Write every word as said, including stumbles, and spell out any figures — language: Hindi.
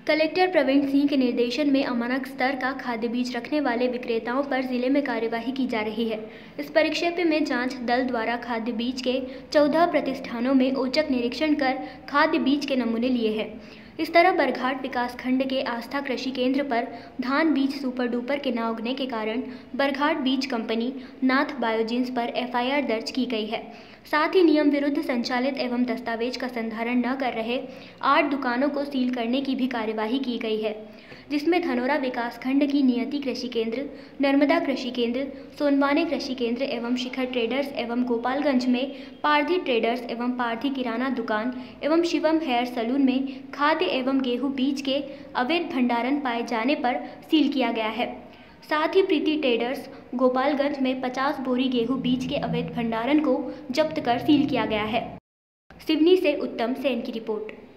कलेक्टर प्रवीण सिंह के निर्देशन में अमानक स्तर का खाद्य बीज रखने वाले विक्रेताओं पर जिले में कार्यवाही की जा रही है। इस परिक्षेप में जांच दल द्वारा खाद्य बीज के चौदह प्रतिष्ठानों में औचक निरीक्षण कर खाद्य बीज के नमूने लिए हैं। इस तरह बरघाट विकासखंड के आस्था कृषि केंद्र पर धान बीज सुपर डुपर के न उगने के कारण बरघाट बीज कंपनी नाथ बायोजिन्स पर एफ आई आर दर्ज की गई है। साथ ही नियम विरुद्ध संचालित एवं दस्तावेज का संधारण न कर रहे आठ दुकानों को सील करने की भी कार्यवाही की गई है, जिसमें धनोरा विकासखंड की नियति कृषि केंद्र, नर्मदा कृषि केंद्र, सोनवाने कृषि केंद्र एवं शिखर ट्रेडर्स एवं गोपालगंज में पारधी ट्रेडर्स एवं पारधी किराना दुकान एवं शिवम हेयर सलून में खाद्य एवं गेहूं बीज के अवैध भंडारण पाए जाने पर सील किया गया है। साथ ही प्रीति ट्रेडर्स गोपालगंज में पचास बोरी गेहूं बीज के अवैध भंडारण को जब्त कर सील किया गया है। सिवनी से उत्तम सेन की रिपोर्ट।